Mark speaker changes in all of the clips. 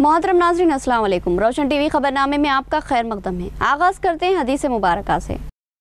Speaker 1: मोहतरम नाज़रीन अस्सलाम वालेकुम। रोशन टीवी खबरनामे में आपका खैर मकदम है। आगाज़ करते हैं हदीस मुबारका से।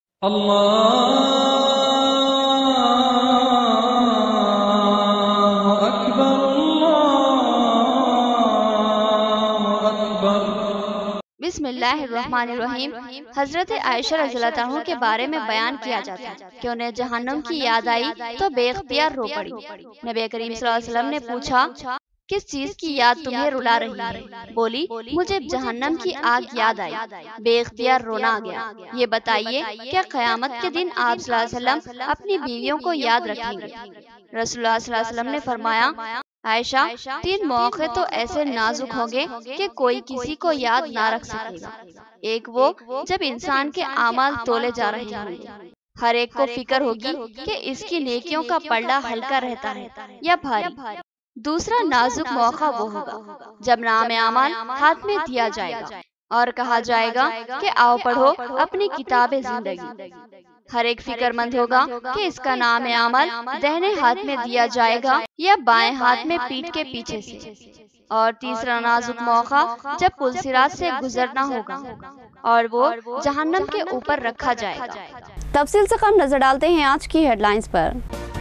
Speaker 1: बिस्मिल्लाहिर्रहमानिर्रहीम। हजरत आयशा रज़ियल्लाहु अन्हा के बारे में बयान किया जाता है कि उन्हें जहन्नम की याद आई तो बेख्तियार रो पड़ी। नबी करीम सल्लल्लाहु अलैहि वसल्लम ने पूछा, किस चीज की याद तुम्हें रुला रही है? बोली, मुझे जहन्नम की आग याद आई, बेख्तियार रोना आ गया। ये बताइए, क्या क़यामत के दिन आप सल्लल्लाहु अलैहि वसल्लम अपनी बीवियों को याद रखेंगे? रसूलुल्लाह सल्लल्लाहु अलैहि वसल्लम ने फरमाया, आयशा, 3 मौके तो ऐसे नाजुक होंगे कि कोई किसी को याद ना रख सकेगा। एक वो जब इंसान के आमाल तोले जा रहे होंगे, हर एक को फिक्र होगी कि इसकी नेकियों का पल्ला हल्का रहता है या भारी। दूसरा नाजुक मौका वो होगा जब नाम आमाल हाथ में दिया जाएगा और कहा जाएगा कि आओ पढ़ो अपनी किताबे जिंदगी। हर एक फिक्रमंद होगा कि इसका नाम आमल दाहिने हाथ में दिया जाएगा या बाएं हाथ में पीठ के पीछे से। और तीसरा नाजुक मौका जब पुलसिरात से गुजरना होगा और वो जहन्नम के ऊपर रखा जाएगा। तफसील से कम नजर डालते हैं आज की हेडलाइंस पर।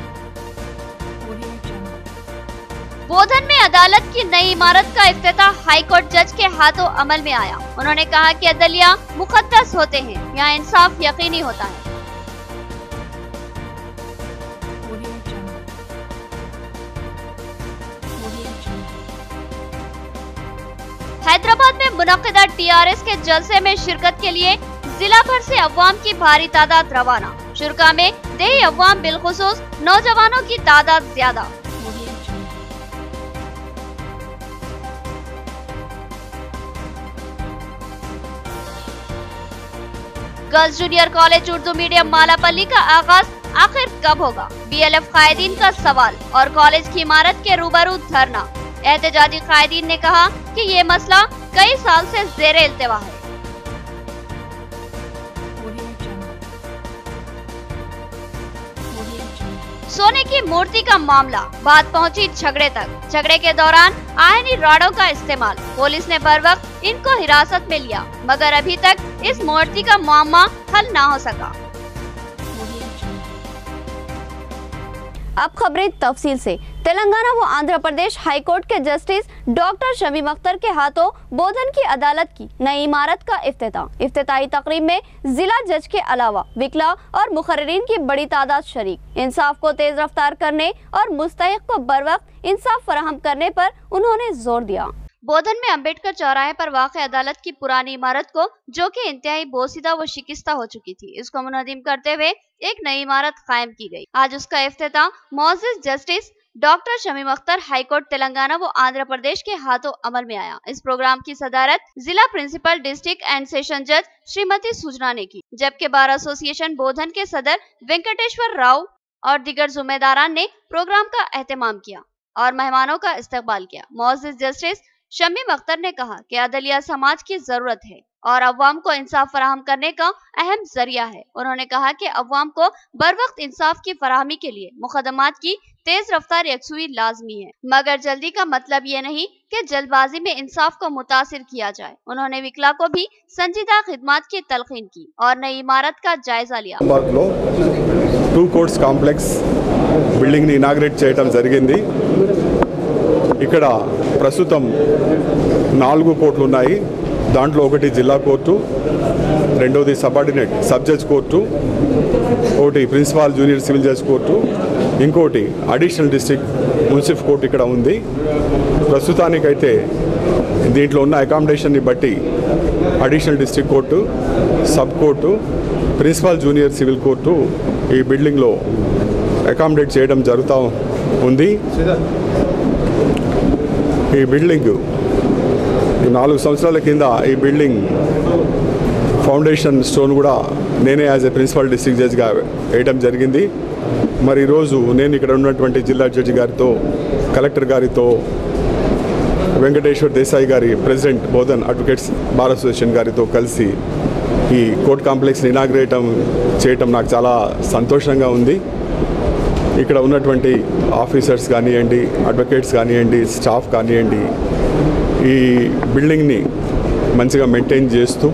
Speaker 1: बोधन में अदालत की नई इमारत का इफ्तिताह हाई कोर्ट जज के हाथों अमल में आया। उन्होंने कहा कि अदलिया मुकद्दस होते हैं, यहाँ इंसाफ यकीनी होता है। हैदराबाद में मुनक्किदा टीआरएस के जलसे में शिरकत के लिए जिला भर से अवाम की भारी तादाद रवाना। शुरका में देही अवाम बिलखुसूस नौजवानों की तादाद ज्यादा। Girls junior college Urdu medium Malapalli का आगाज आखिर कब होगा? बीएलएफ कायदीन का सवाल और कॉलेज की इमारत के रूबरू धरना। एहतजाजी कायदीन ने कहा कि ये मसला कई साल से ज़ेरे इल्तिवा है। सोने की मूर्ति का मामला, बात पहुंची झगड़े तक। झगड़े के दौरान आयनी राडों का इस्तेमाल। पुलिस ने बर वक्त इनको हिरासत में लिया, मगर अभी तक इस मूर्ति का मामला हल ना हो सका। अब खबरें तफसील से। तेलंगाना व आंध्र प्रदेश हाई कोर्ट के जस्टिस डॉक्टर शमीम अख्तर के हाथों बोधन की अदालत की नई इमारत का इफ्तिताही तकरीब में जिला जज के अलावा विकला और मुखर्रिरीन की बड़ी तादाद शरीक। इंसाफ को तेज रफ्तार करने और मुस्तहिक को बर वक्त इंसाफ फराहम करने पर उन्होंने जोर दिया। बोधन में अंबेडकर चौराहे पर वाक़ अदालत की पुरानी इमारत को, जो कि इंतहाई बोसीदा व शिकस्ता हो चुकी थी, इसको मुनहदिम करते हुए एक नई इमारत कायम की गई। आज उसका इफ्तिताह मुअज़्ज़िज़ justice doctor Shamim Akhtar high court Telangana व आंध्र प्रदेश के हाथों अमल में आया। इस प्रोग्राम की सदारत जिला प्रिंसिपल डिस्ट्रिक्ट एंड सेशन जज श्रीमती सुजना ने की, जबकि बार एसोसिएशन बोधन के सदर वेंकटेश्वर राव और दीगर जिम्मेदारान ने प्रोग्राम का एहतमाम किया और मेहमानों का इस्तकबाल किया। मुअज़्ज़िज़ जस्टिस शमीम अख्तर ने कहा कि अदलिया समाज की जरूरत है और अवाम को इंसाफ फराहम करने का अहम जरिया है। उन्होंने कहा कि अवाम को बर वक्त इंसाफ की फराहमी के लिए मुकदमात की तेज रफ्तार यकसुई लाजमी है, मगर जल्दी का मतलब ये नहीं कि जल्दबाजी में इंसाफ को मुतासिर किया जाए। उन्होंने विकला को भी संजीदा खिदमत की तलकीन की और नई इमारत का जायजा लिया।
Speaker 2: 2 కోర్ట్స్ కాంప్లెక్స్ బిల్డింగ్ ని ఇనాగ్రేట్ చేయడం జరిగింది। ఇక్కడ ప్రస్తుతం 4 కోర్టులు ఉన్నాయి। దాంట్లో ఒకటి జిల్లా కోర్టు, రెండోది సబార్డినేట్ సబ్ జడ్జ్ కోర్టు, ఒకటి principal junior civil judge court, ఇంకోటి అడిషనల్ డిస్ట్రిక్ట్ మున్సిఫ్ కోర్టు ఇక్కడ ఉంది। ప్రస్తుతానికైతే దీంట్లో ఉన్న అకామిడేషన్ని బట్టి additional district court, sub court, principal junior civil court ఈ బిల్డింగ్లో అకామిడేట్ చేయడం జరుగుతూ ఉంది। ఈ బిల్డింగ్ 4 సంవత్సరాల కింద ఈ బిల్డింగ్ ఫౌండేషన్ స్టోన్ కూడా నేనే యాజ్ ఏ ప్రిన్సిపల్ డిస్ట్రిక్ట్ జడ్జ్గా వేయడం జరిగింది। మరి ఈరోజు నేను ఇక్కడ ఉన్నటువంటి జిల్లా జడ్జి గారితో, కలెక్టర్ గారితో, వెంకటేశ్వర్ దేశాయి గారి president Bodhan advocates bar association గారితో కలిసి ఈ కోర్ట్ కాంప్లెక్స్ని ఇనాగ్రేట్ చేయటం నాకు చాలా సంతోషంగా ఉంది। ఇక్కడ ఉన్నటువంటి ఆఫీసర్స్ కానివ్వండి, అడ్వకేట్స్ కానివ్వండి, స్టాఫ్ కానివ్వండి, ఈ బిల్డింగ్ని మంచిగా మెయింటైన్ చేస్తూ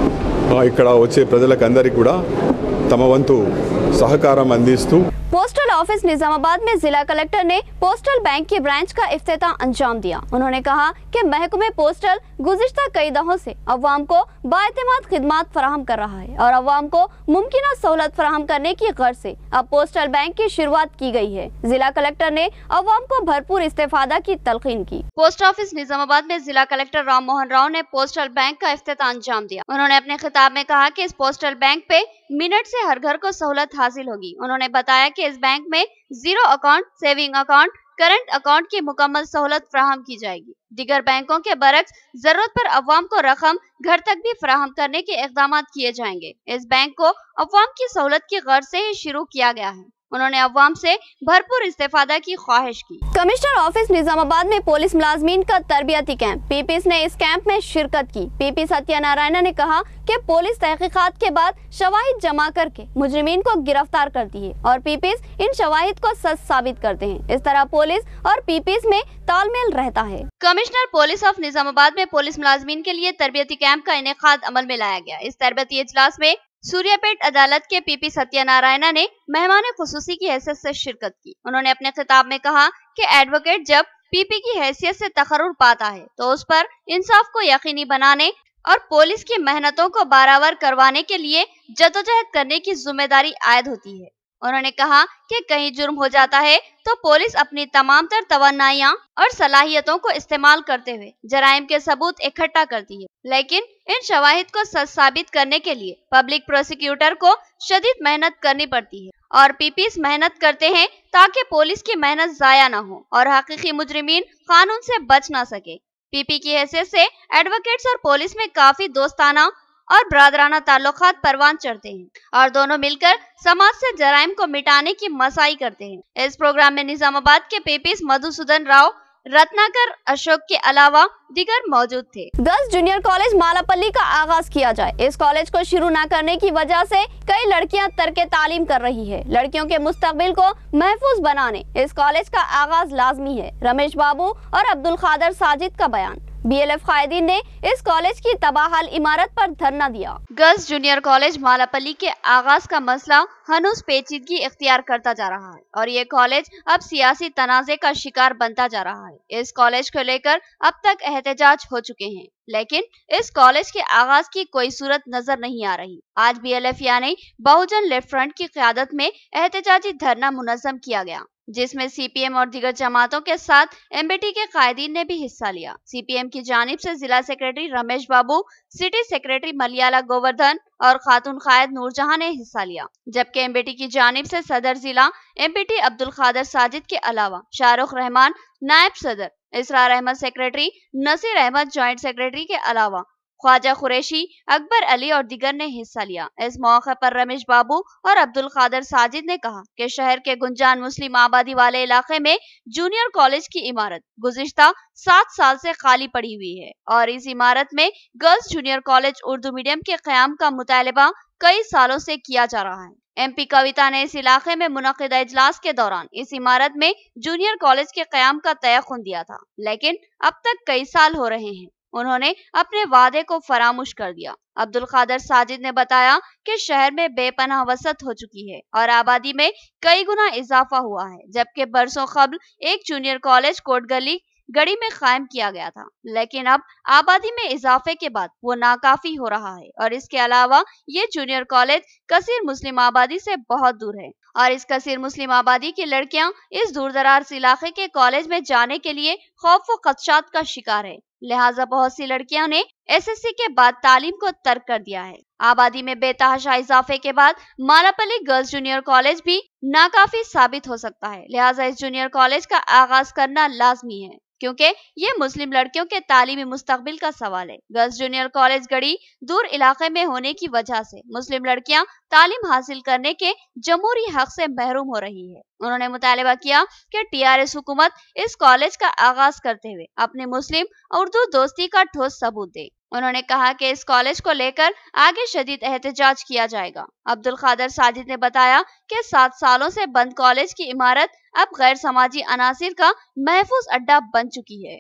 Speaker 2: ఇక్కడ వచ్చే ప్రజలకందరికీ కూడా తమ వంతు సహకారం అందిస్తూ
Speaker 1: पोस्टल ऑफिस निजामाबाद में जिला कलेक्टर ने पोस्टल बैंक की ब्रांच का इफ्तिताह अंजाम दिया। उन्होंने कहा कि महकमे पोस्टल गुज़िश्ता कई दहों से अवाम को बाएतमाद खिदमात फराहम कर रहा है और अवाम को मुमकिन सहूलत फराहम करने की गर्ज से अब पोस्टल बैंक की शुरुआत की गई है। जिला कलेक्टर ने अवाम को भरपूर इस्तेफादा की तलकीन की। पोस्ट ऑफिस निजामाबाद में जिला कलेक्टर राम मोहन राव ने पोस्टल बैंक का इफ्तिताह अंजाम दिया। उन्होंने अपने खिताब में कहा कि इस पोस्टल बैंक पे मिनट से हर घर को सहूलत हासिल होगी। उन्होंने बताया कि इस बैंक में zero account, saving account, current account की मुकम्मल सहूलत फराहम की जाएगी। दीगर बैंकों के बरक्स जरूरत पर अवाम को रकम घर तक भी फराहम करने के इक़दाम किए जाएंगे। इस बैंक को अवाम की सहूलत की गर्ज से ही शुरू किया गया है। उन्होंने अवाम से भरपूर इस्तेफादा की ख्वाहिश की। कमिश्नर ऑफिस निजामाबाद में पुलिस मुलाजमीन का तरबियती कैंप, पीपीस ने इस कैंप में शिरकत की। पीपी सत्यनारायण ने कहा कि पुलिस तहकीकात के बाद शवाहिद जमा करके मुजरिमीन को गिरफ्तार करती है और पीपीस इन शवाहिद को सच साबित करते हैं। इस तरह पुलिस और पीपीस में तालमेल रहता है। कमिश्नर पुलिस ऑफ निजामाबाद में पुलिस मुलाजमीन के लिए तरबियती कैंप का इनेकाद अमल में लाया गया। इस तरबियती इजलास में सूर्यापेट अदालत के पीपी सत्यनारायण ने मेहमान खुसूसी की हैसियत से शिरकत की। उन्होंने अपने खिताब में कहा कि एडवोकेट जब पीपी की हैसियत से तकर्रुर पाता है तो उस पर इंसाफ को यकीनी बनाने और पुलिस की मेहनतों को बराबर करवाने के लिए जदोजहद करने की जिम्मेदारी आयद होती है। उन्होंने कहा कि कहीं जुर्म हो जाता है तो पुलिस अपनी तमाम तर तवन्नाइयां और सलाहियतों को इस्तेमाल करते हुए जराइम के सबूत इकट्ठा करती है, लेकिन इन शवाहिद को सच साबित करने के लिए पब्लिक प्रोसिक्यूटर को शदीद मेहनत करनी पड़ती है और पीपीस मेहनत करते हैं ताकि पुलिस की मेहनत जाया न हो और हकीकी मुजरिमीन कानून से बच न सके। पीपी की हैसियत से एडवोकेट्स और पुलिस में काफी दोस्ताना और बरादराना ताल्लुकात परवान चढ़ते हैं और दोनों मिलकर समाज से जराइम को मिटाने की मसाई करते हैं। इस प्रोग्राम में निजामाबाद के पीपीस मधुसूदन राव, रत्नाकर अशोक के अलावा दीगर मौजूद थे। गर्ल्स जूनियर कॉलेज मालापल्ली का आगाज किया जाए। इस कॉलेज को शुरू न करने की वजह से कई लड़कियां तर्के तालीम कर रही है। लड़कियों के मुस्तकबिल को महफूज बनाने इस कॉलेज का आगाज लाजमी है। रमेश बाबू और अब्दुल खादर साजिद का बयान। बीएलएफ कायदीन ने इस कॉलेज की तबाहाल इमारत पर धरना दिया। गर्ल्स जूनियर कॉलेज मालापल्ली के आगाज का मसला हनूस पेचीदगी इख्तियार करता जा रहा है और ये कॉलेज अब सियासी तनाज़े का शिकार बनता जा रहा है। इस कॉलेज को लेकर अब तक एहतजाज हो चुके हैं, लेकिन इस कॉलेज के आगाज की कोई सूरत नजर नहीं आ रही। आज बीएलएफ यानी बहुजन लेफ्ट फ्रंट की क़यादत में एहतजाजी धरना मुनज़्ज़म किया गया, जिसमें सीपीएम और दीगर जमातों के साथ एमबीटी के कायदीन ने भी हिस्सा लिया। सीपीएम की जानिब से जिला secretary Ramesh Babu, city secretary Maliyala Govardhan और खातून कायद नूरजहां ने हिस्सा लिया, जबकि एमबीटी की जानिब से सदर जिला एमबीटी अब्दुल खादर साजिद के अलावा शाहरुख रहमान नायब सदर, Israr Ahmed secretary, Naseer Ahmed joint secretary के अलावा ख्वाजा कुरैशी, अकबर अली और दीगर ने हिस्सा लिया। इस मौके पर रमेश बाबू और अब्दुल खादर साजिद ने कहा कि शहर के गुंजान मुस्लिम आबादी वाले इलाके में जूनियर कॉलेज की इमारत गुज़िश्ता 7 साल से खाली पड़ी हुई है और इस इमारत में girls junior college Urdu medium के क़याम का मुतालबा कई सालों से किया जा रहा है। एमपी कविता ने इस इलाके में मुनक़िदा इजलास के दौरान इस इमारत में जूनियर कॉलेज के क़याम का तयक़ुन दिया था, लेकिन अब तक कई साल हो रहे हैं, उन्होंने अपने वादे को फरामोश कर दिया। अब्दुल खादर साजिद ने बताया कि शहर में बेपनाह वसत हो चुकी है और आबादी में कई गुना इजाफा हुआ है, जबकि बरसों कबल एक जूनियर कॉलेज कोटगली गढ़ी में कायम किया गया था, लेकिन अब आबादी में इजाफे के बाद वो नाकाफी हो रहा है और इसके अलावा ये जूनियर कॉलेज कसीर मुस्लिम आबादी से बहुत दूर है और इस कसीर मुस्लिम आबादी की लड़कियां इस दूर दराज इलाके के कॉलेज में जाने के लिए खौफ व खदशात का शिकार है। लिहाजा बहुत सी लड़कियों ने एसएससी के बाद तालीम को तर्क कर दिया है। आबादी में बेतहाशा इजाफे के बाद मालापल्ली गर्ल्स जूनियर कॉलेज भी नाकाफी साबित हो सकता है। लिहाजा इस जूनियर कॉलेज का आगाज करना लाजमी है, क्योंकि ये मुस्लिम लड़कियों के तालीमी मुस्तकबिल का सवाल है। गर्ल्स जूनियर कॉलेज गढ़ी दूर इलाके में होने की वजह से मुस्लिम लड़कियां तालीम हासिल करने के जमहूरी हक से महरूम हो रही है। उन्होंने मुतालबा किया कि टीआरएस हुकूमत इस कॉलेज का आगाज करते हुए अपनी मुस्लिम उर्दू दोस्ती का ठोस सबूत दे। उन्होंने कहा कि इस कॉलेज को लेकर आगे शदीद एहतजाज किया जाएगा। अब्दुल खादर साजिद ने बताया कि 7 सालों से बंद कॉलेज की इमारत अब गैर समाजी अनासिर का महफूज अड्डा बन चुकी है।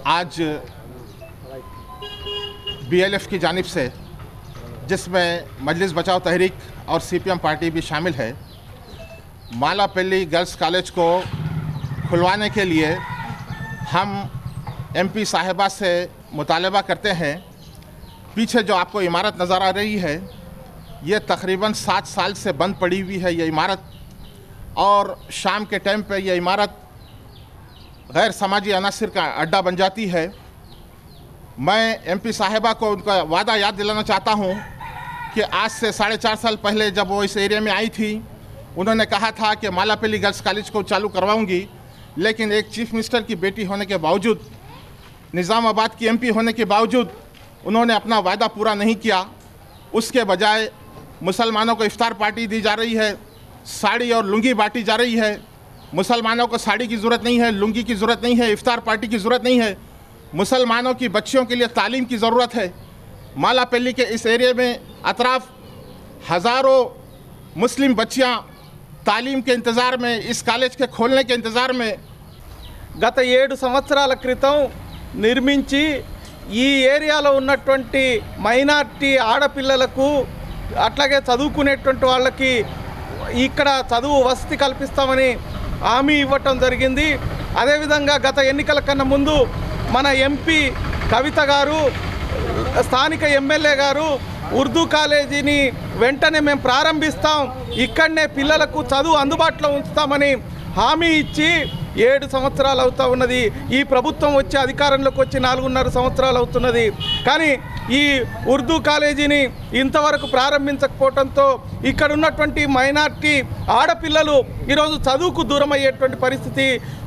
Speaker 3: आज BLF की जानिब से, जिसमें मजलिस बचाओ तहरीक और CPM पार्टी भी शामिल है, मालापल्ली गर्ल्स कॉलेज को खुलवाने के लिए हम MP साहिबा से मुतालबा करते हैं। पीछे जो आपको इमारत नज़र आ रही है, ये तकरीबन 7 साल से बंद पड़ी हुई है ये इमारत, और शाम के टाइम पे ये इमारत गैर समाजी अनासिर का अड्डा बन जाती है। मैं MP साहिबा को उनका वादा याद दिलाना चाहता हूँ कि आज से 4.5 साल पहले जब वो इस एरिया में आई थी, उन्होंने कहा था कि मालापल्ली गर्ल्स कॉलेज को चालू करवाऊंगी, लेकिन एक चीफ मिनिस्टर की बेटी होने के बावजूद, निज़ामाबाद की MP होने के बावजूद उन्होंने अपना वादा पूरा नहीं किया। उसके बजाय मुसलमानों को इफ्तार पार्टी दी जा रही है, साड़ी और लुंगी बांटी जा रही है। मुसलमानों को साड़ी की ज़रूरत नहीं है, लुंगी की ज़रूरत नहीं है, इफ्तार पार्टी की ज़रूरत नहीं है। मुसलमानों की बच्चियों के लिए तालीम की ज़रूरत है। मालापल्ली के इस एरिया में अतराफ हज़ारों मुस्लिम बच्चियां तालीम के इंतज़ार में, इस कॉलेज के खोलने के इंतज़ार में
Speaker 4: గత 7 సంవత్సరాల క్రితం నిర్మించి ఈ ఏరియాలో ఉన్నటువంటి మైనారిటీ ఆడపిల్లలకు అట్లాగే చదువుకునేటువంటి వాళ్ళకి ఇక్కడ చదువు వసతి కల్పిస్తామని హామీ ఇవ్వటం జరిగింది. అదేవిధంగా గత ఎన్నికల కన్నా ముందు మన MP కవిత గారు, స్థానిక ఎమ్మెల్యే గారు ఉర్దూ కాలేజీని వెంటనే మేము ప్రారంభిస్తాం, ఇక్కడనే పిల్లలకు చదువు అందుబాటులో ఉంచుతామని హామీ ఇచ్చి 7 సంవత్సరాలు అవుతా ఉన్నది. ఈ ప్రభుత్వం వచ్చి అధికారంలోకి వచ్చి 4.5 సంవత్సరాలు అవుతున్నది. కానీ ఈ ఉర్దూ కాలేజీని ఇంతవరకు ప్రారంభించకపోవడంతో ఇక్కడ ఉన్నటువంటి మైనారిటీ ఆడపిల్లలు ఈరోజు చదువుకు దూరం అయ్యేటువంటి పరిస్థితి.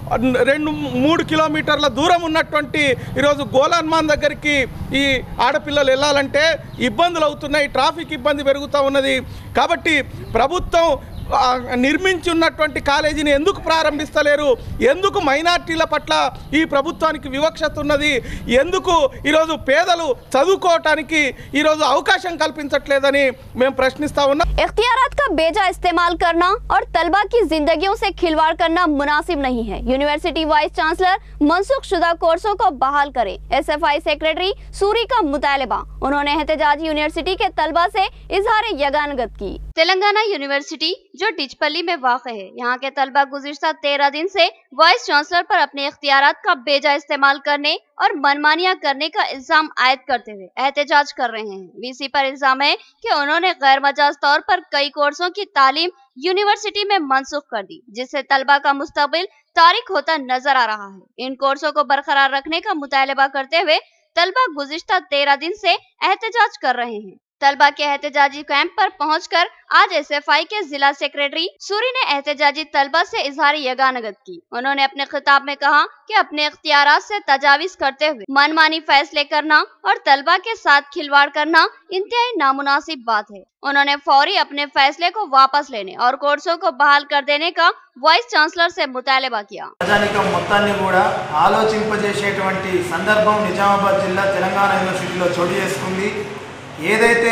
Speaker 4: 2-3 కిలోమీటర్ల దూరం ఉన్నటువంటి ఈరోజు గోలాన్మాన్ దగ్గరికి ఈ ఆడపిల్లలు వెళ్ళాలంటే ఇబ్బందులు అవుతున్నాయి, ట్రాఫిక్ ఇబ్బంది పెరుగుతూ ఉన్నది. కాబట్టి ప్రభుత్వం నిర్మించి ఉన్నటువంటి కాలేజీని ఎందుకు ప్రారంభిస్తలేరు? ఎందుకు మైనారిటీల పట్ల ఈ ప్రభుత్వానికి వివక్షత ఉన్నది? ఎందుకు ఈరోజు పేదలు చదువుకోవటానికి ఈరోజు అవకాశం కల్పించట్లేదని మేము ప్రశ్నిస్తా ఉన్నాం.
Speaker 1: इख्तियारात का बेजा इस्तेमाल करना और तलबा की जिंदगियों से खिलवाड़ करना मुनासिब नहीं है। यूनिवर्सिटी वाइस चांसलर मनसूख शुदा कोर्सों को बहाल करे, SFI सेक्रेटरी सूरी का मुतालबा। उन्होंने एहतजाजी यूनिवर्सिटी के तलबा से इजहार यगानगत की। तेलंगाना यूनिवर्सिटी जो टिचपल्ली में वाक़ है, यहाँ के तलबा गुज़िश्ता 13 दिन से वाइस चांसलर पर अपने इख्तियारात का बेजा इस्तेमाल करने और मनमानियां करने का इल्जाम आयद करते हुए एहतजाज कर रहे हैं। VC पर इल्जाम है कि उन्होंने गैर मजाज तौर पर कई कोर्सों की तालीम यूनिवर्सिटी में मनसूख कर दी, जिससे तलबा का मुस्तकबिल तारिक होता नजर आ रहा है। इन कोर्सों को बरकरार रखने का मुतालबा करते हुए तलबा गुज़िश्ता 13 दिन से एहतजाज कर रहे हैं। तलबा के एहतजाजी कैंप पर पहुंचकर आज SFI के जिला सेक्रेटरी सूरी ने एहतजाजी तलबा से इजहार यगानगत की। उन्होंने अपने खिताब में कहा कि अपने इख्तियारात से तजावीज करते हुए मनमानी फैसले करना और तलबा के साथ खिलवाड़ करना इंतहाई नामुनासिब बात है। उन्होंने फौरी अपने फैसले को वापस लेने और कोर्सों को बहाल कर देने का वाइस चांसलर से मुतालबा किया।
Speaker 5: ప్రజానికం మొత్తాన్ని కూడా ఆలోచింపజేసేటువంటి సందర్భం నిజామాబాద్ జిల్లా తెలంగాణ యూనివర్సిటీలో చోటు చేసుకుంది. ఏదైతే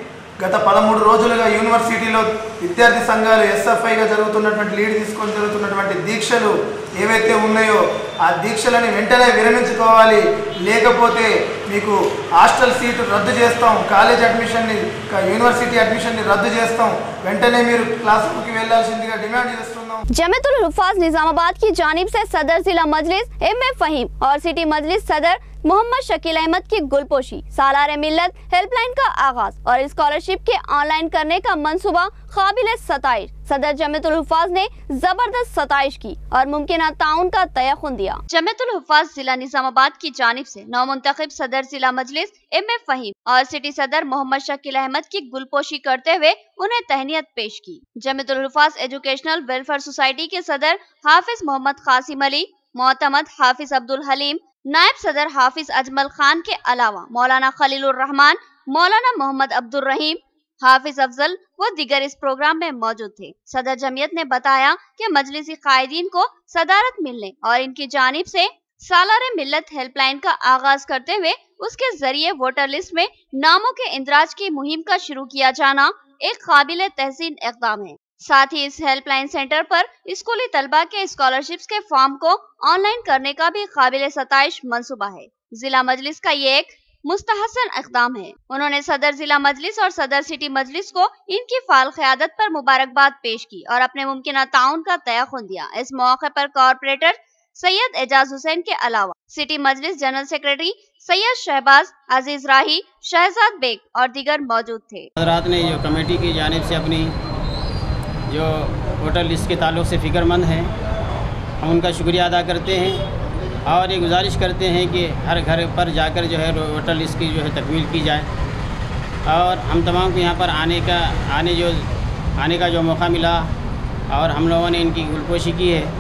Speaker 5: గత 13 రోజులుగా యూనివర్సిటీలో విద్యార్థి సంఘాలు SFIగా జరుగుతున్నటువంటి లీడ్ తీసుకొని జరుగుతున్నటువంటి దీక్షలు ఏవైతే ఉన్నాయో ఆ దీక్షలని వెంటనే విరమించుకోవాలి, లేకపోతే మీకు హాస్టల్ సీటు రద్దు చేస్తాం, కాలేజ్ అడ్మిషన్ని, యూనివర్సిటీ అడ్మిషన్ని రద్దు చేస్తాం, వెంటనే మీరు క్లాస్ రూమ్కి వెళ్ళాల్సిందిగా డిమాండ్ చేస్తున్నాం.
Speaker 1: जमीयतुल हुफ़ाज़ निज़ामाबाद की जानिब से सदर जिला मजलिस M.A. फ़हीम और सिटी मजलिस सदर मोहम्मद शकील अहमद की गुलपोशी, सालार मिल्लत हेल्पलाइन का आगाज और स्कॉलरशिप के ऑनलाइन करने का मंसूबा काबिल सताइश। सदर जमीयतुल हुफ़ाज़ ने जबरदस्त सताइश की और मुमकिन ताउन का तयक़ुन दिया। जमीयतुल हुफ़ाज़ जिला निज़ामाबाद की जानिब से नौमुंतखब सदर जिला मजलिस M.A. फ़हीम और सिटी सदर मोहम्मद शकील अहमद की गुलपोशी करते हुए उन्हें तहनीयत पेश की। Jamiatul Huffaz educational welfare society के सदर हाफिज मोहम्मद कासिम अली, मोतमद हाफिज अब्दुल हलीम, नायब सदर हाफिज अजमल खान के अलावा मौलाना खलीलुर रहमान, मौलाना मोहम्मद अब्दुल रहीम, हाफिज अफजल व दीगर इस प्रोग्राम में मौजूद थे। सदर जमीयत ने बताया कि मजलिसी कायदीन को सदारत मिलने और इनकी जानिब से सालार मिल्लत हेल्पलाइन का आगाज करते हुए उसके जरिए वोटर लिस्ट में नामों के इंदराज की मुहिम का शुरू किया जाना एक काबिल तहसीन इक़दाम है। साथ ही इस हेल्पलाइन सेंटर पर स्कूली तलबा के स्कॉलरशिप्स के फॉर्म को ऑनलाइन करने का भी काबिल सताइश मंसूबा है। जिला मजलिस का ये एक मुस्तहसन इक़दाम है। उन्होंने सदर जिला मजलिस और सदर सिटी मजलिस को इनकी फाल क़यादत पर मुबारकबाद पेश की और अपने मुमकिन ताउन का तयक़ुन दिया। इस मौके पर कॉर्पोरेटर सैयद एजाज हुसैन के अलावा city Majlis general secretary Syed Shahbaz, Aziz Rahi, Shahzad Baig और दीगर मौजूद थे।
Speaker 6: हज़रात ने जो कमेटी की जानिब से अपनी जो वोटर लिस्ट के ताल्लुक़ से फ़िक्रमंद हैं, हम उनका शुक्रिया अदा करते हैं और ये गुजारिश करते हैं कि हर घर पर जाकर जो है वोटर लिस्ट की जो है तकमील की जाए और हम तमाम को यहाँ पर आने का जो मौका मिला और हम लोगों ने इनकी गुलपोशी की है।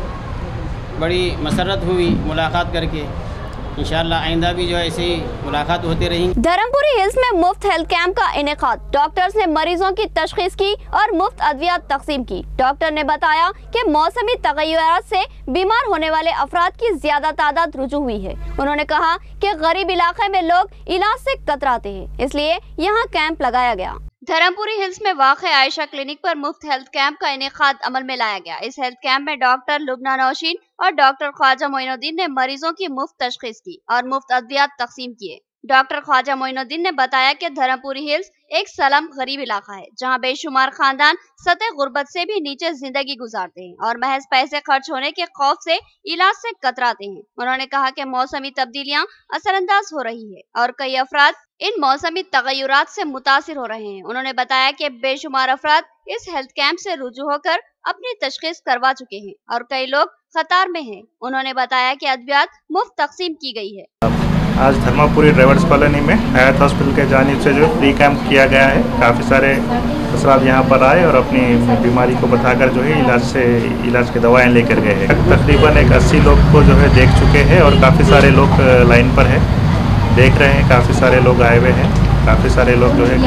Speaker 6: बड़ी मसरत हुई मुलाकात करके। इंशाअल्लाह आइंदा भी जो ऐसे ही मुलाकात होती रहेंगी।
Speaker 1: धर्मपुरी हिल्स में मुफ्त हेल्थ कैंप का इनेकाद। डॉक्टर्स ने मरीजों की तशखीस की और मुफ्त अद्वियात तकसीम की। डॉक्टर ने बताया कि मौसमी तगय्युरात से बीमार होने वाले अफराद की ज्यादा तादाद रुजू हुई है। उन्होंने कहा कि गरीब इलाके में लोग इलाज से कतराते हैं, इसलिए यहाँ कैंप लगाया गया। धर्मपुरी हिल्स में वाक़ आयशा क्लिनिक पर मुफ्त हेल्थ कैंप का इनेकाद अमल में लाया गया। इस हेल्थ कैंप में डॉक्टर लुबना नौशीन और डॉक्टर ख्वाजा मोइनुद्दीन ने मरीजों की मुफ्त तशखीस की और मुफ्त अद्वियात तकसीम किए। डॉक्टर ख्वाजा मोइनुद्दीन ने बताया कि धर्मपुरी हिल्स एक सलम गरीब इलाका है, जहां बेशुमार खानदान सतह गुर्बत से भी नीचे जिंदगी गुजारते हैं और महज पैसे खर्च होने के खौफ से इलाज से कतराते हैं। उन्होंने कहा कि मौसमी तब्दीलियां असरअंदाज हो रही है और कई अफराद इन मौसमी तगय्युरात से मुतासिर हो रहे हैं। उन्होंने बताया कि बेशुमार अफराद इस हेल्थ कैंप से रुजू होकर अपनी तशखीस करवा चुके हैं और कई लोग कतार में हैं। उन्होंने बताया कि अद्वियात मुफ्त तकसीम की गई है।
Speaker 7: आज धर्मपुरी ड्राइवर्स कॉलोनी में हयात हॉस्पिटल के जानिब से जो फ्री कैंप किया गया है। काफ़ी सारे अफराद यहाँ पर आए और अपनी बीमारी को बताकर जो है इलाज की दवाएं लेकर गए हैं। तकरीबन 80 लोग को जो है देख चुके हैं और काफ़ी सारे लोग लाइन पर हैं, देख रहे हैं। काफ़ी सारे लोग आए हुए हैं। काफ़ी सारे लोग जो है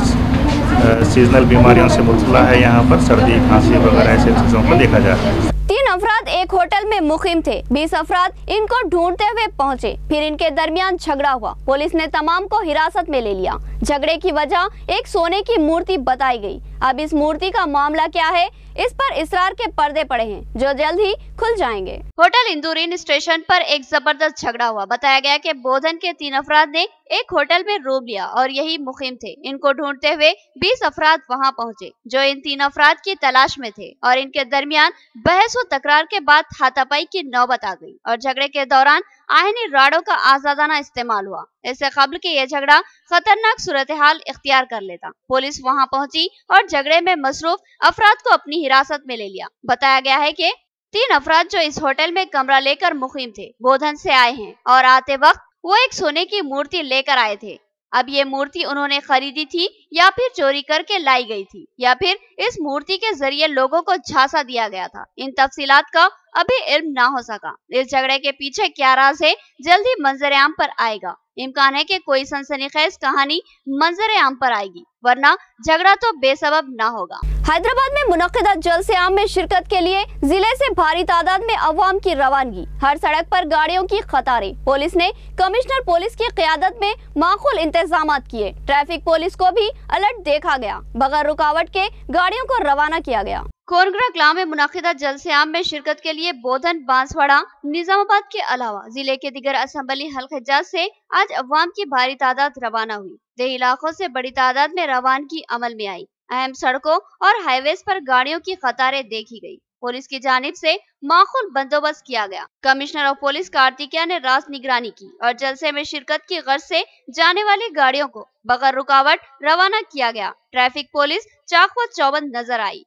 Speaker 7: काफ़ी सीजनल बीमारियों से मुब्तला है। यहाँ पर सर्दी, खांसी वगैरह ऐसी चीज़ों को देखा जा रहा है।
Speaker 1: 3 अफराद एक होटल में मुकीम थे। 20 अफराद इनको ढूंढते हुए पहुंचे, फिर इनके दरमियान झगड़ा हुआ। पुलिस ने तमाम को हिरासत में ले लिया। झगड़े की वजह एक सोने की मूर्ति बताई गई। अब इस मूर्ति का मामला क्या है, इस पर इसरार के पर्दे पड़े हैं, जो जल्द ही खुल जाएंगे। होटल इंदुरीन स्टेशन पर एक जबरदस्त झगड़ा हुआ। बताया गया कि बोधन के 3 अफराद ने एक होटल में रूम लिया और यही मुकीम थे। इनको ढूंढते हुए 20 अफराद वहां पहुंचे, जो इन 3 अफराद की तलाश में थे और इनके दरमियान बहस व तकरार के बाद हाथापाई की नौबत आ गई और झगड़े के दौरान आईनी राड़ों का आजादाना इस्तेमाल हुआ। इससे कबल कि यह झगड़ा खतरनाक सूरत हाल इख्तियार कर लेता, पुलिस वहां पहुंची और झगड़े में मसरूफ अफराद को अपनी हिरासत में ले लिया। बताया गया है कि 3 अफराद जो इस होटल में कमरा लेकर मुकीम थे, बोधन से आए हैं और आते वक्त वो एक सोने की मूर्ति लेकर आए थे। अब ये मूर्ति उन्होंने खरीदी थी या फिर चोरी करके लाई गई थी या फिर इस मूर्ति के जरिए लोगों को झांसा दिया गया था, इन तफसीलात का अभी इल्म ना हो सका। इस झगड़े के पीछे क्या राज है, जल्द ही मंजर आम पर आएगा। इम्कान है कि कोई सनसनीखेज कहानी मंजर आम पर आएगी, वरना झगड़ा तो बेसबब ना होगा। हैदराबाद में मुनक्किदा जलसे आम में शिरकत के लिए जिले से भारी तादाद में अवाम की रवानगी। हर सड़क पर गाड़ियों की कतारें। पुलिस ने कमिश्नर पुलिस की क़यादत में माकूल इंतजामात किए। ट्रैफिक पुलिस को भी अलर्ट देखा गया। बगैर रुकावट के गाड़ियों को रवाना किया गया। कोनगरा कलां में मुनक्किदा जलसे आम में शिरकत के लिए बोधन, बांसवाड़ा, निजामाबाद के अलावा जिले के दीगर असेंबली हल्के से आज अवाम की भारी तादाद रवाना हुई। देही इलाकों से बड़ी तादाद में रवानगी अमल में आई। अहम सड़कों और हाईवेज पर गाड़ियों की कतारें देखी गई। पुलिस की जानिब से माकूल बंदोबस्त किया गया। कमिश्नर ऑफ पुलिस कार्तिकेया ने रास निगरानी की और जलसे में शिरकत की गर्ज से जाने वाली गाड़ियों को बगैर रुकावट रवाना किया गया। ट्रैफिक पुलिस चाक व चौबंद नजर आई।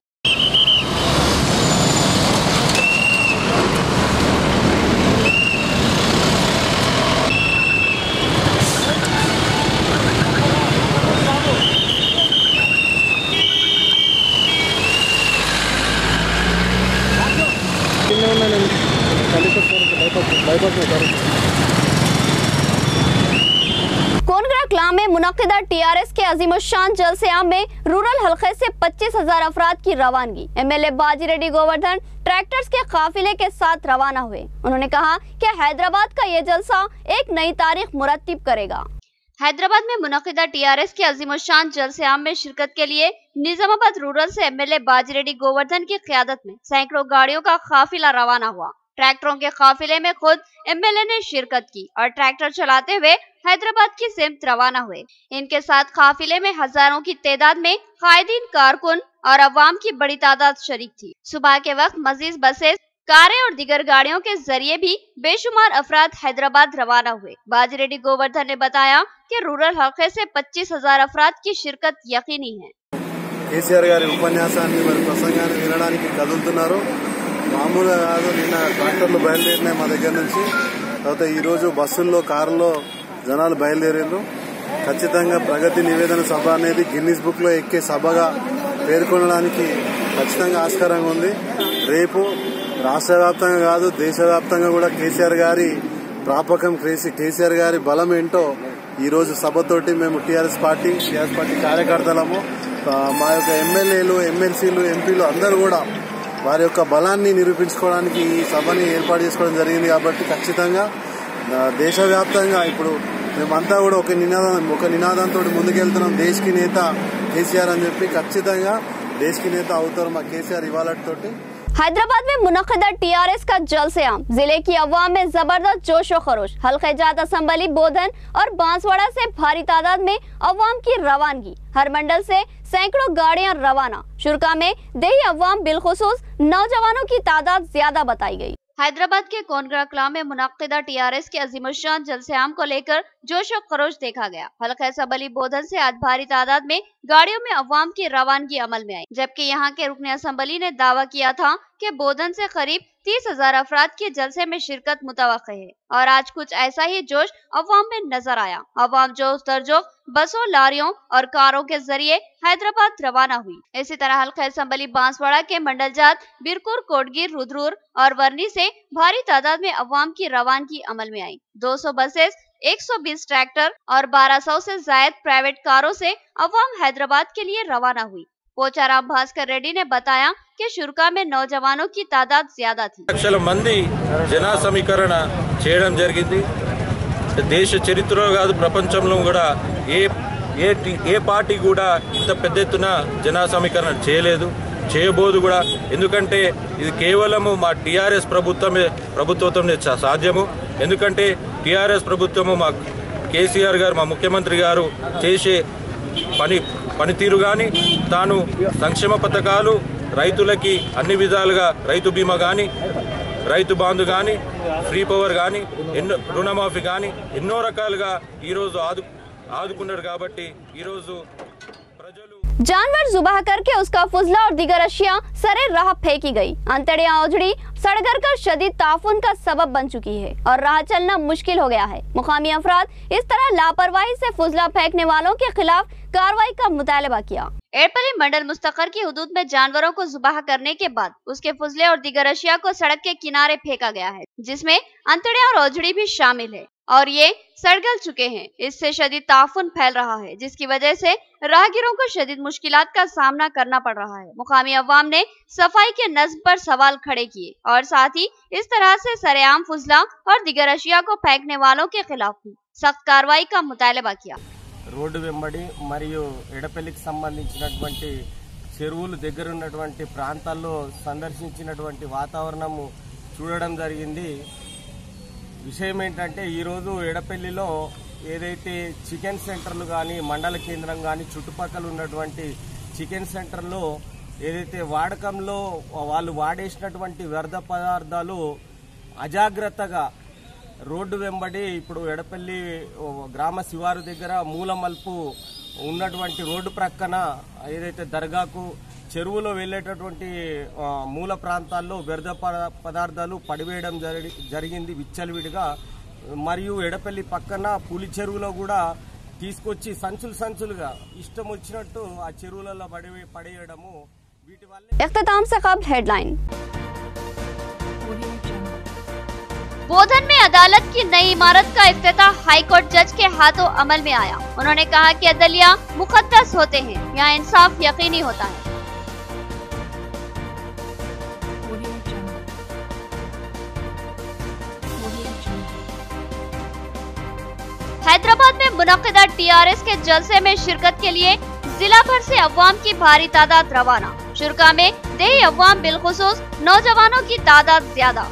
Speaker 1: कोनगरा कलां में मुनक्किदा टीआरएस के अजीमुशान जलसे आम में रूरल हल्के से 25,000 अफराद की रवानगी। एमएलए बाजी रेड्डी गोवर्धन ट्रैक्टर्स के काफिले के साथ रवाना हुए। उन्होंने कहा कि हैदराबाद का ये जलसा एक नई तारीख मुरत्तिब करेगा। हैदराबाद में मुनक़िदा टीआरएस के अज़ीमुश्शान जलसे-आम में शिरकत के लिए निजामाबाद रूरल से एमएलए बाजिरेड्डी गोवर्धन की क़यादत में सैकड़ों गाड़ियों का काफिला रवाना हुआ। ट्रैक्टरों के काफिले में खुद एमएलए ने शिरकत की और ट्रैक्टर चलाते हुए हैदराबाद की सिमत रवाना हुए। इनके साथ काफिले में हजारों की तादाद में कायदीन, कारकुन और अवाम की बड़ी तादाद शरीक थी। सुबह के वक्त मजीद बसेस, कारें और दीगर गाड़ियों के जरिए भी बेशुमार अफराद हैदराबाद रवाना हुए। बाजिरेड्डी गोवर्धन ने बताया कि रूरल हल्के से 25,000 अफराद की शिरकत यकीनी है।
Speaker 8: కేసీఆర్ గారి ఉపన్యాసాన్ని మరి ప్రసంగాన్ని వినడానికి కదులుతున్నారు। మామూలుగా కాదు, నిన్న ట్రాక్టర్లు బయలుదేరినాయి మా దగ్గర నుంచి, తర్వాత ఈరోజు బస్సుల్లో, కారులో జనాలు బయలుదేరారు। ఖచ్చితంగా ప్రగతి నివేదన సభ అనేది గిన్నిస్ బుక్ లో ఎక్కే సభగా పేర్కొనడానికి ఖచ్చితంగా ఆస్కారంగా ఉంది। రేపు రాష్ట్ర వ్యాప్తంగా కాదు, దేశవ్యాప్తంగా కూడా కేసీఆర్ గారి ప్రాపకం, కేసీఆర్ గారి బలం ఏంటో ఈ రోజు సభతోటి మేము టీఆర్ఎస్ పార్టీ కార్యకర్తలము, మా యొక్క ఎమ్మెల్యేలు, ఎమ్మెల్సీలు, ఎంపీలు అందరూ కూడా వారి యొక్క బలాన్ని నిరూపించుకోవడానికి ఈ సభని ఏర్పాటు చేసుకోవడం జరిగింది। కాబట్టి ఖచ్చితంగా దేశవ్యాప్తంగా ఇప్పుడు మేమంతా కూడా ఒక నినాదంతో ముందుకెళ్తున్నాం, దేశ్ కి నేత కేసీఆర్ అని చెప్పి। ఖచ్చితంగా దేశ్ కి నేత అవుతారు మా కేసీఆర్ ఇవాళతోటి।
Speaker 1: हैदराबाद में मुनक़िदा टीआरएस का जलसे-आम, जिले की अवाम में जबरदस्त जोश व खरोश। हल्के जात असम्बली बोधन और बांसवाड़ा से भारी तादाद में अवाम की रवानगी। हर मंडल से सैकड़ों गाड़ियां रवाना। शुरा में देही अवाम बिलखुसूस नौजवानों की तादाद ज्यादा बताई गई। हैदराबाद के कोनगढ़ कला में मुनक़िदा टीआरएस के अज़ीमुश्शान जलसे-आम को लेकर जोश व खरोश देखा गया। हल्का असम्बली बोधन से आज भारी तादाद में गाड़ियों में अवाम की रवानगी अमल में आई, जबकि यहाँ के रुकने असम्बली ने दावा किया था कि बोधन से करीब 30,000 अफराद के जलसे में शिरकत मुतवक्के है और आज कुछ ऐसा ही जोश अवाम में नजर आया। अवाम जोश दरजोश बसों, लारियों और कारों के जरिए हैदराबाद रवाना हुई। इसी तरह हल्का असम्बली बांसवाड़ा के मंडल जात बिरकुर, कोटगीर, रुद्रपुर और वर्नी से भारी तादाद में अवाम की रवानगी अमल में आई। 200 बसेस, 120 ट्रैक्टर और 1200 से जायद प्राइवेट कारों से अवाम हैदराबाद के लिए रवाना हुई। पोचाराम भास्कर रेड्डी ने बताया कि शुरा में नौजवानों की तादाद ज्यादा थी।
Speaker 9: లక్షల మంది జన సమీకరణ చేయడం జరిగింది। దేశ చరిత్రలో కాదు, ప్రపంచంలో కూడా ఏ పార్టీ కూడా ఇంత పెద్ద ఎత్తున జన సమీకరణ చేయలేదు, చేయబోదు కూడా। ఎందుకంటే ఇది కేవలము మా టీఆర్ఎస్ ప్రభుత్వంతోనే సాధ్యము। ఎందుకంటే టీఆర్ఎస్ ప్రభుత్వము మా కేసీఆర్ గారు, మా ముఖ్యమంత్రి గారు చేసే పనితీరు కానీ, తాను సంక్షేమ పథకాలు రైతులకి అన్ని విధాలుగా, రైతు బీమా కానీ, రైతు బాంధు కానీ, ఫ్రీ పవర్ కానీ, రుణమాఫీ కానీ ఎన్నో రకాలుగా ఈరోజు ఆదుకున్నారు। కాబట్టి ఈరోజు ప్రజలు
Speaker 1: जानवर जुबाह करके उसका फुजला और दीगर अशिया सरे राह फेंकी गई। अंतड़ियां ओझड़ी सड़गर कर शदीद ताफुन का सबब बन चुकी है और राह चलना मुश्किल हो गया है। मुकामी अफराद इस तरह लापरवाही से फुजला फेंकने वालों के खिलाफ कार्रवाई का मुतालबा किया। एड़पल्ली मंडल मुस्तकर की हुदूद में जानवरों को जुबाह करने के बाद उसके फुजले और दीगर अशिया को सड़क के किनारे फेंका गया है, जिसमें अंतड़ियां और ओझड़ी भी शामिल है और ये सड़गल चुके हैं। इससे शदीद ताफुन फैल रहा है, जिसकी वजह से राहगीरों को शदीद मुश्किलात का सामना करना पड़ रहा है। मुकामी अवाम ने सफाई के नज़्म पर सवाल खड़े किए और साथ ही इस तरह से सरेआम फुजला और दीगर अशिया को फेंकने वालों के खिलाफ भी सख्त कार्रवाई का मुतालबा किया।
Speaker 10: రోడ్డు వెంబడి మరియు ఎడపల్లికి సంబంధించినటువంటి చెరువులు దగ్గర ఉన్నటువంటి ప్రాంతాల్లో సందర్శించినటువంటి వాతావరణము చూడడం జరిగింది। విషయం ఏంటంటే ఈరోజు ఎడపల్లిలో ఏదైతే చికెన్ సెంటర్లు కానీ, మండల కేంద్రం కానీ, చుట్టుపక్కల ఉన్నటువంటి చికెన్ సెంటర్లో ఏదైతే వాడకంలో వాళ్ళు వాడేసినటువంటి వ్యర్థ పదార్థాలు అజాగ్రత్తగా రోడ్డు వెంబడి ఇప్పుడు ఎడపల్లి గ్రామ శివారు దగ్గర మూలమల్పు ఉన్నటువంటి రోడ్డు ప్రక్కన ఏదైతే దర్గాకు చెరువులో వెళ్ళేటటువంటి మూల ప్రాంతాల్లో వ్యర్థ పదార్థాలు పడివేయడం జరిగింది విచ్చలవిడిగా। మరియు ఎడపల్లి పక్కన పులి చెరువులో కూడా తీసుకొచ్చి సంచులుగా ఇష్టం వచ్చినట్టు ఆ చెరువులలో పడేయడము, వీటి వల్ల
Speaker 1: इख्तिताम से कबल हेडलाइन। बोधन में अदालत की नई इमारत का इफ्तिताह हाईकोर्ट जज के हाथों अमल में आया। उन्होंने कहा कि अदलिया मुकद्दस होते हैं, यहाँ इंसाफ यकीनी होता है। हैदराबाद में मुनक्किदा टीआरएस के जलसे में शिरकत के लिए जिला भर से अवाम की भारी तादाद रवाना। शुरका में देही अवाम बिलखुसूस नौजवानों की तादाद ज्यादा।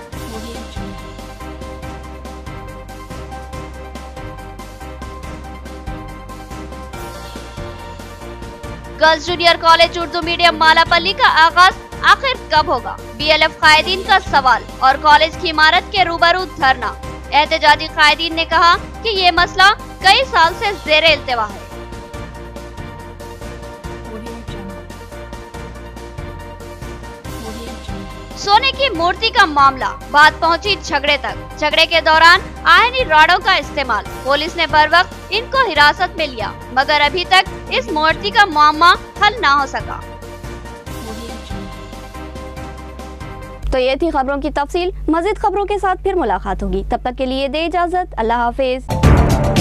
Speaker 1: Girls junior college Urdu medium Malapalli का आगाज आखिर कब होगा? बीएलएफ कायदीन का सवाल और कॉलेज की इमारत के रूबरू धरना। एहतजाजी कायदीन ने कहा कि ये मसला कई साल से ज़ेरे इल्तिवा है। सोने की मूर्ति का मामला, बात पहुंची झगड़े तक। झगड़े के दौरान आयनी राडों का इस्तेमाल। पुलिस ने बर वक्त इनको हिरासत में लिया, मगर अभी तक इस मूर्ति का मामला हल ना हो सका। तो ये थी खबरों की तफसील। मज़ीद खबरों के साथ फिर मुलाकात होगी, तब तक के लिए दे इजाजत। अल्लाह हाफिज।